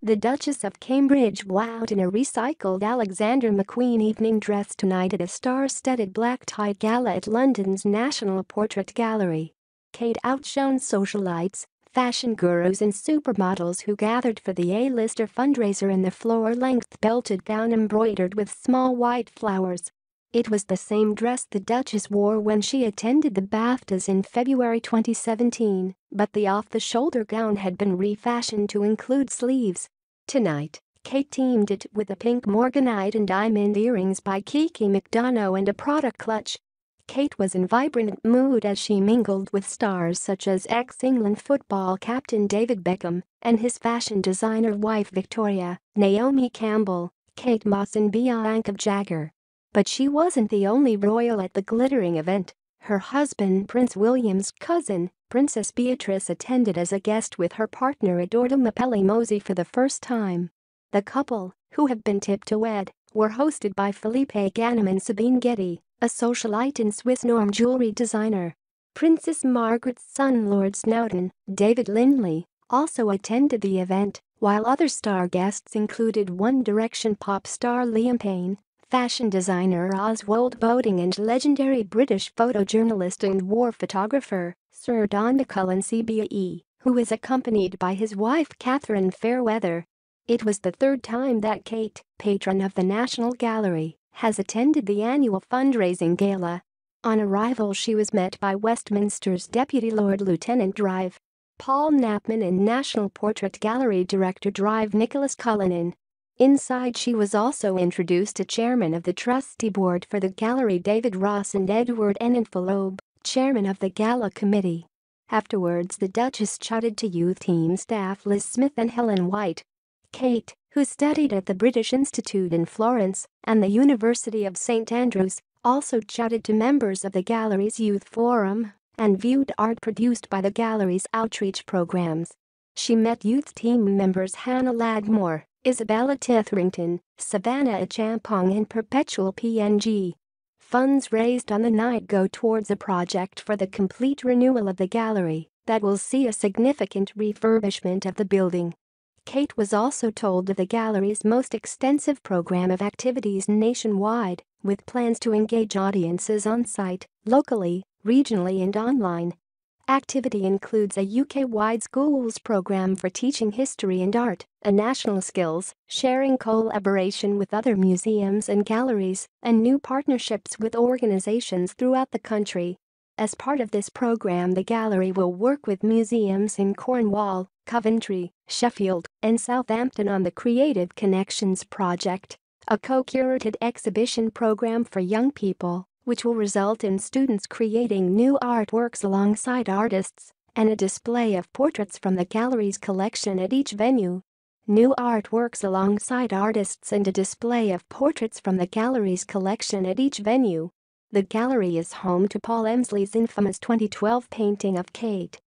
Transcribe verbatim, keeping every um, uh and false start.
The Duchess of Cambridge wowed in a recycled Alexander McQueen evening dress tonight at a star-studded black-tie gala at London's National Portrait Gallery. Kate outshone socialites, fashion gurus and supermodels who gathered for the A-lister fundraiser in the floor-length belted gown embroidered with small white flowers. It was the same dress the Duchess wore when she attended the BAFTAS in February twenty seventeen, but the off-the-shoulder gown had been refashioned to include sleeves. Tonight, Kate teamed it with a pink morganite and diamond earrings by Kiki McDonough and a Prada clutch. Kate was in vibrant mood as she mingled with stars such as ex-England football captain David Beckham and his fashion designer wife Victoria, Naomi Campbell, Kate Moss and Bianca Jagger. But she wasn't the only royal at the glittering event. Her husband Prince William's cousin, Princess Beatrice, attended as a guest with her partner Edoardo Mapelli Mozi for the first time. The couple, who have been tipped to wed, were hosted by Philippe Ganem and Sabine Getty, a socialite and Swiss norm jewelry designer. Princess Margaret's son Lord Snowdon, David Lindley, also attended the event, while other star guests included One Direction pop star Liam Payne, fashion designer Oswald Boating and legendary British photojournalist and war photographer Sir Don McCullin C B E, who is accompanied by his wife Catherine Fairweather. It was the third time that Kate, patron of the National Gallery, has attended the annual fundraising gala. On arrival, she was met by Westminster's Deputy Lord Lieutenant Drive Paul Knapman and National Portrait Gallery Director Drive Nicholas Cullinan. Inside, she was also introduced to Chairman of the Trustee Board for the Gallery David Ross and Edward Enenfalobe, Chairman of the Gala Committee. Afterwards, the Duchess chatted to youth team staff Liz Smith and Helen White. Kate, who studied at the British Institute in Florence and the University of Saint Andrews, also chatted to members of the gallery's youth forum and viewed art produced by the gallery's outreach programs. She met youth team members Hannah Ladmore, Isabella Titherington, Savannah Achampong and Perpetual P N G. Funds raised on the night go towards a project for the complete renewal of the gallery that will see a significant refurbishment of the building. Kate was also told of the gallery's most extensive program of activities nationwide, with plans to engage audiences on-site, locally, regionally and online. Activity includes a U K-wide schools program for teaching history and art, a national skills sharing collaboration with other museums and galleries, and new partnerships with organizations throughout the country. As part of this program, the gallery will work with museums in Cornwall, Coventry, Sheffield, and Southampton on the Creative Connections Project, a co-curated exhibition program for young people, which will result in students creating new artworks alongside artists, and a display of portraits from the gallery's collection at each venue. New artworks alongside artists and a display of portraits from the gallery's collection at each venue. The gallery is home to Paul Emsley's infamous twenty twelve painting of Kate.